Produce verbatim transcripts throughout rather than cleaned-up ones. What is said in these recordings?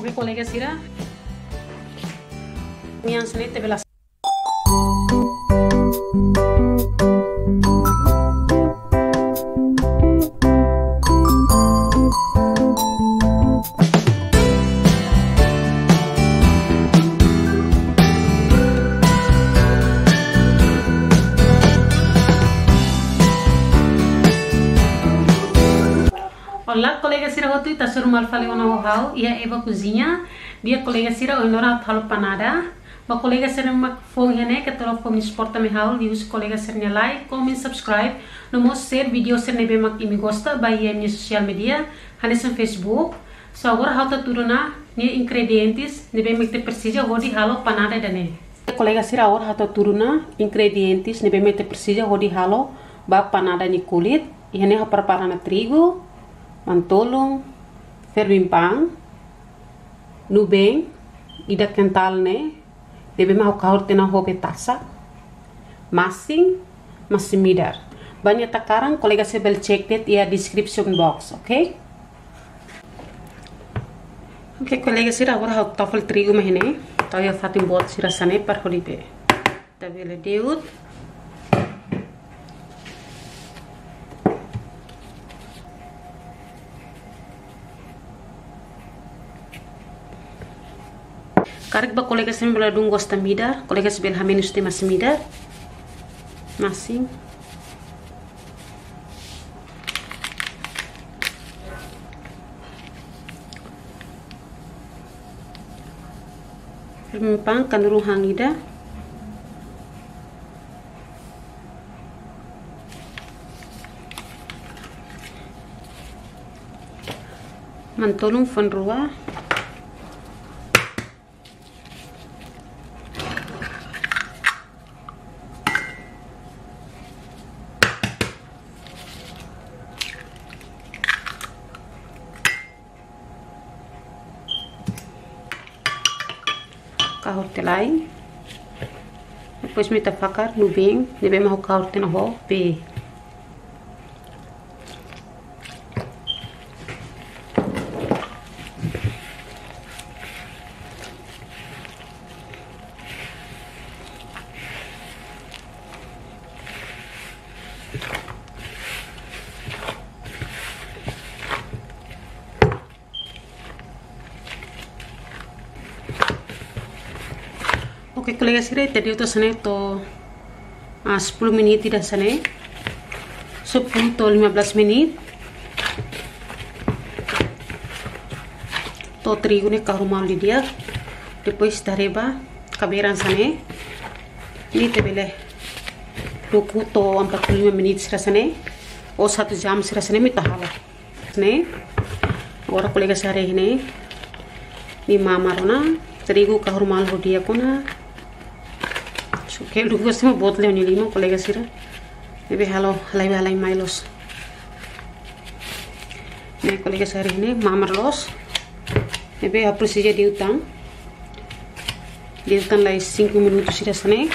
Oke kolega sira, yang sini tebelas. Olá, colega Sira Rotu, tá sur mal fali ona hau, ia Eva cozinha, dia colega Sira onora thalo panada, ba colega Sira mak fong hene que tolo fong exporta me hau, lius colega Sira like, comment, subscribe, no mo share video Sira nebe mak imi gosta, ba ia minha social media, hanesan Facebook, so agora hau tá turuna ni ingredientes nebe mak te precisa hodi halo panada dane. Colega Sira agora hau tá turuna ingredientes nebe mak te precisa hodi halo ba panada ni kulit, hene hau preparana trigo, mantolong, ferwimpang, nubeng, ida kental ne, debe mau kaur tena hobe tasa, masing, masing midar. Banyak takarang kolega sebel check det ya description box, oke? Okay? Oke okay, kolega sira agora hau tafel trigo mahine, tau ya fatim bot sira sane par holibe. Tabele deut. Karek ba kolega sem bela dung gosta midar, kolega sebel haminus te mas midar. Masing. Filmpang kanurung hangida. Mantolong fanrua. Kahor telai, depois me tafacar no bem, deve mau kahor tena ho pe. Oke kolega sira tadi itu sana to ah, sepuluh menit tidak sana sepuluh to lima belas menit to trigo ne kahrumal di dia depois tareba kaberan sana ini tebele dua puluh to empat puluh lima menit sira sana o satu jam sira sana mita hala ne agora kolega sira ini ni mama rona trigo kahrumal ho dia kona que lu gusto mo bot le ni limo colega sira ebe halo halai halai mailos ne colega sira ini mamarlos ebe a precisa de utang de utang lai cinco minutos sira sane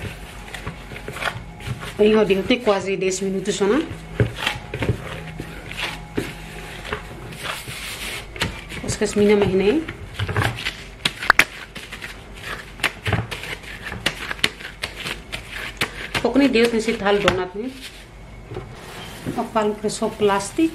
aí ho de uti quase dez minutos sona os kas mina mahine pokoknya dia nasi thal donat nih apal preso plastik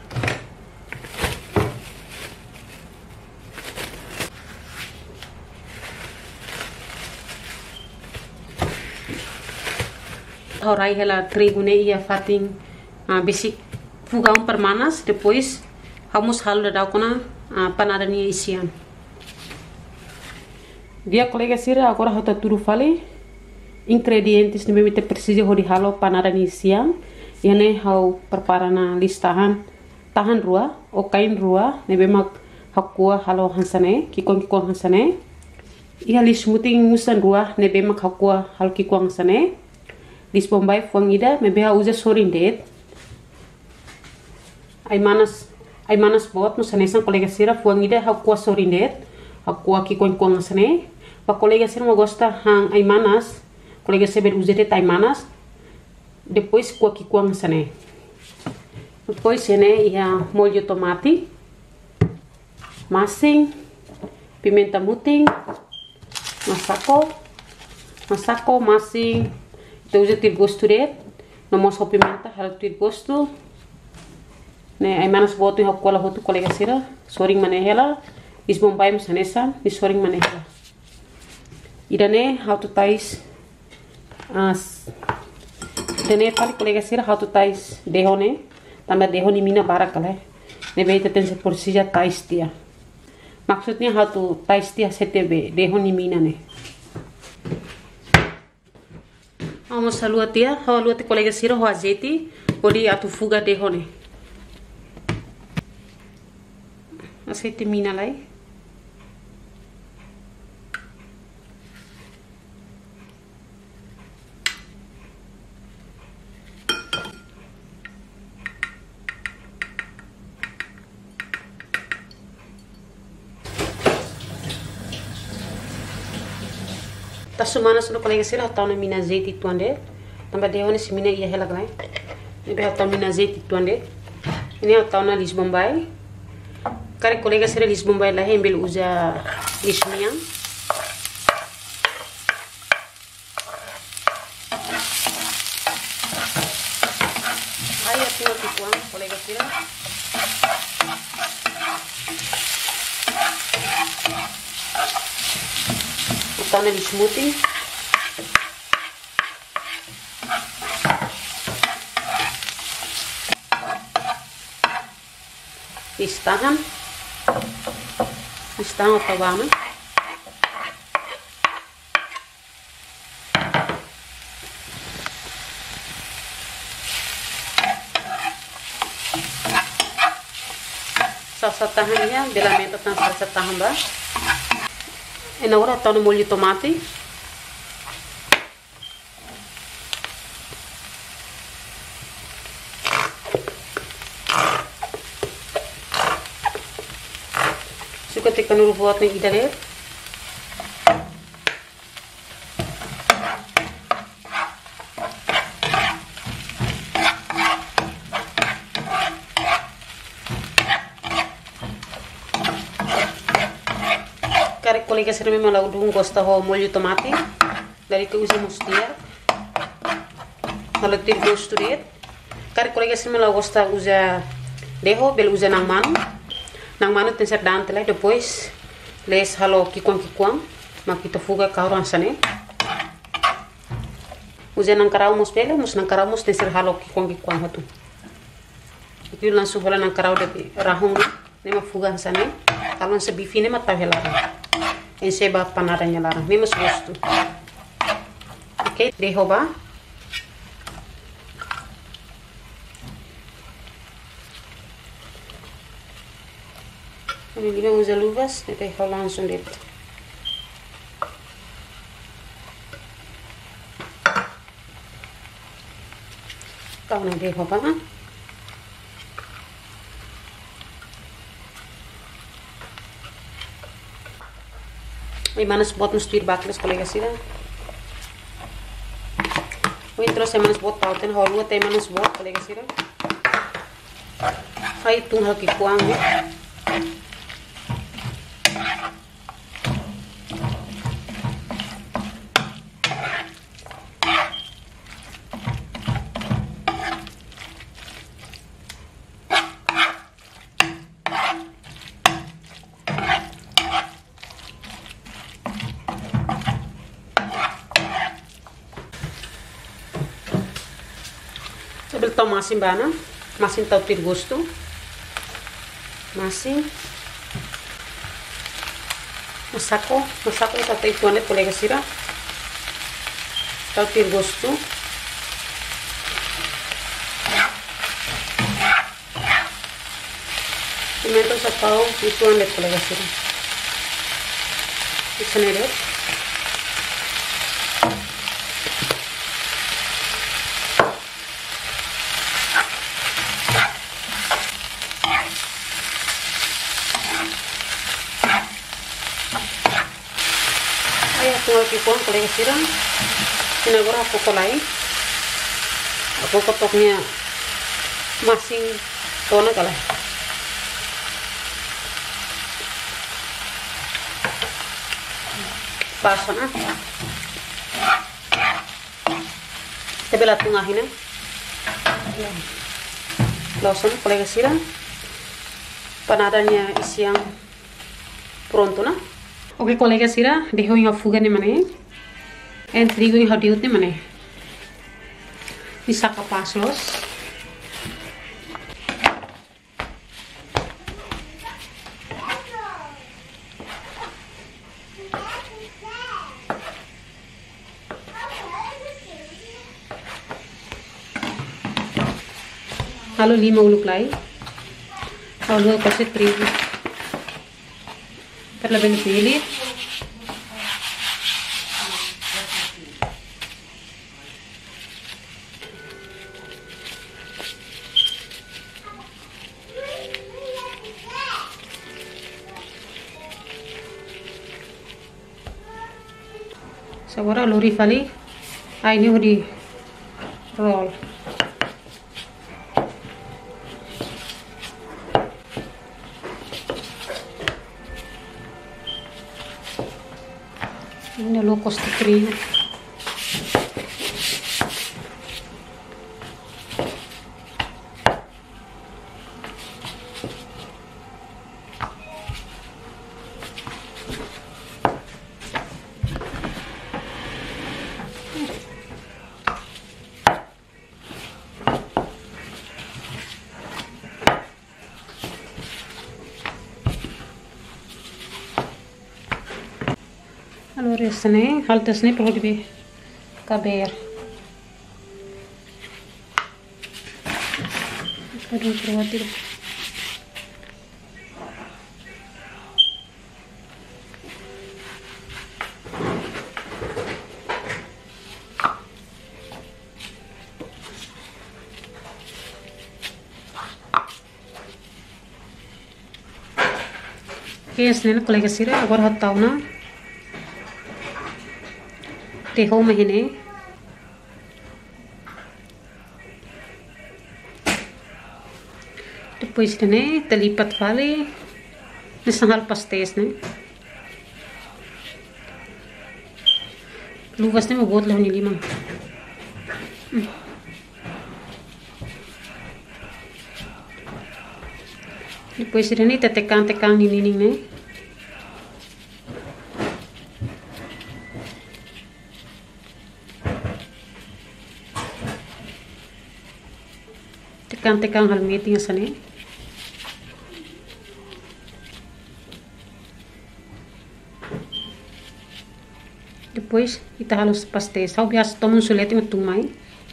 horai hela trigo ne ia fating uh, basic fugam permanas depois vamos hal da kona uh, panada ni isian dia colega sira agora hota turu fale ingredientes ni memite precisa hodi halo panada ni siang yane hau perparana listahan tahan rua o kain rua nebe mak hakua halo hansane kikon kikon hansane ia lis muting musan rua nebe mak hakua hal kikon hansane lis bombay fuangida mebe ha uza sorindet ay manas ay manas bot no sanesan kolega sira fuangida hakua sorindet hakua kikon kikon hansane pa kolega sira mo gosta hang ay manas colega saber usar taimanas depois com aqui com sane depois né ia molho tomate masing pimenta muting, masako, masako, masing, itu usa tir gosto det, nomos ho pimenta hal tir gosto, ne ai manas botu ho kola hotu kolega sira, soring manehela, is bombay musanesa, is soring manehela. Idane how to tais as idane pali kolega sira how to tais dehone, tambah dehoni mina barakale, ne beta tense porsija tais dia. Maksudnya how to tais dia setebe dehoni mina ne. Vamos a lua tia, how lua te kolega sira ho azeite, podi atu fuga dehone. Azeite mina lai. Tasumana sudah kolega sira hatau na mina azeite tuande, tambah dehone si mina iya hela galai. Ini hatau mina azeite tuande. Ini hatau na lis bombay. Kare kolega sira lis bombay lah embel uza lis miang. Ayah tinggal tikuan kolega sira. Hatau na lis muting. Listahan. Listahan atau bana. Salsa tahannya bila meta tan salsa tahan ba. E agora tá no molho de tomate. Suka tekan dulu buat nih idare. Kare kolega sira memang lau dung gosta ho molho de tomate. Dari que usamos dia. Kalau tir gosto det. Kare kolega sira memang lau gosta usa deho bel usa nang mano. Nang mano tem ser dante lá depois les halo kikuang kikuang makita fuga kauran sane. Usa nang karau mos bele mos nang karau mos tem ser halo kikuang kikuang hatu. Itu langsung hola nang karau de rahung nema fuga sane. Kalau sebifine mata helara. En seba panaranya larang. Mesmo gosto. Ok, dejo ba. Ini dia usa luvas, dejo langsung dentro. Tahu na dejo ba. Ay manas bot mustir bakles kolega sira. O intro se manas bot pauten holua te manas bot kolega sira. Ay tung haki kuang. Sebelum tau masin bana, masin tau tir gosto, masin, masako, masako sa tau ituan net kolega sira, tau tir gosto, pimenta sa tau ituan net kolega sira, ikaneret. Tinggal kikuan kolega sira. Ini agora aku kolai. Aku kotoknya masing tona kalah. paso na. Tebela tengah ini. Lawson kolega sira. Panadanya isi yang pronto na. Oke kolega sira, deho yang fuga ni mane. En trigo yang hadiut ni mane. Bisa kapas los. Lalu lima uluk lagi. Lalu kasih terigu. Terlebih pilih. Segera lori vali. Ah ini udah roll. Ini lokos kering. Allora sene, halta sene perlu di kaber. Aduh khawatir. Oke, sene kolega sira agora hatau na. Teho mahine depois ne terlipat vale nesang pastes ne lugas ne mabot lah ni limang hmm. Depois ne tetekan tekan ni ni ne tekan-tekan hal meeting sana. Depois kita halus pastes. Sau biasa tomon sulete matumai.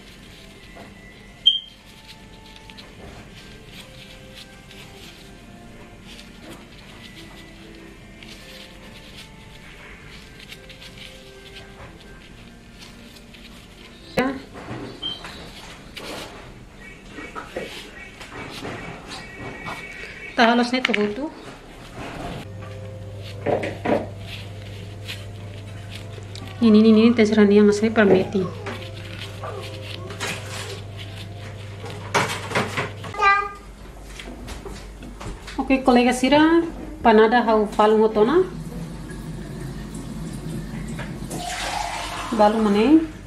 Halos nito buto. Ini ini ini terserah yang asli permeti. Oke kolega sira panada hau falu motona. Balu mane.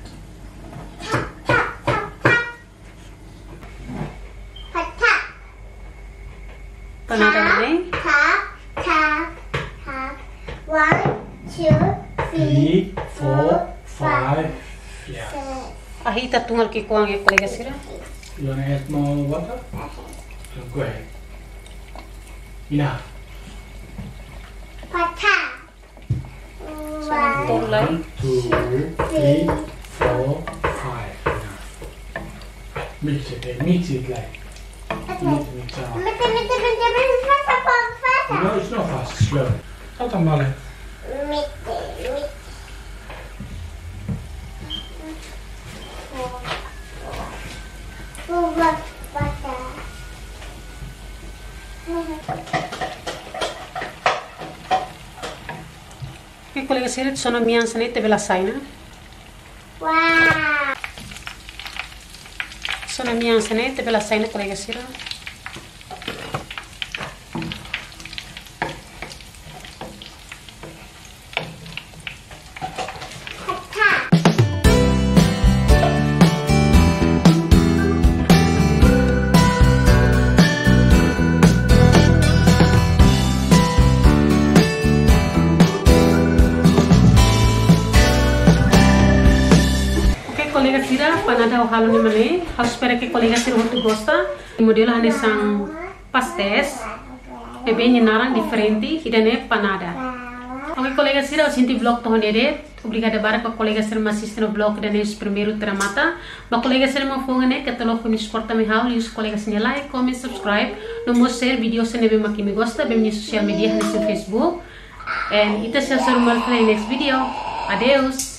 Panada mane. Tap, tap, tap. One, two, three, four, five. Yeah. Ahita tungal ki kuang ya kolega sira. You wanna add more water? So go ahead. Enough. Pata. Tur One, lagi. One, two, three, four, five. Enough. Mix it. eh, Mix it like. Mix, mix out. Mitte, mitte, mitte, mitte, fasta, fasta. No, it's not fast. Slow. Ota male. Mitte, mitte. Four, pata. Oke kolega sira sono mian sana te bela saina. Wow. Sono mian sana te bela saina kolega sira. panada o halo ni mane. Harus espera que colega sira hotu gosta. O modelo hane sang pastéis. Bebe nyenaran diferente hidane panada. Oke colega sira, eu senti vlog tohon ede. Obrigada bara para colega sira assistir no vlog da nes primeiro tramata. Ba colega sira mo fongane que tolo fumi suporta me hau, lius colega sira like, comment, subscribe. No mo share video sene be maki me gosta be minha social media nesse Facebook. And ita sa sa rumal next video. Adeus.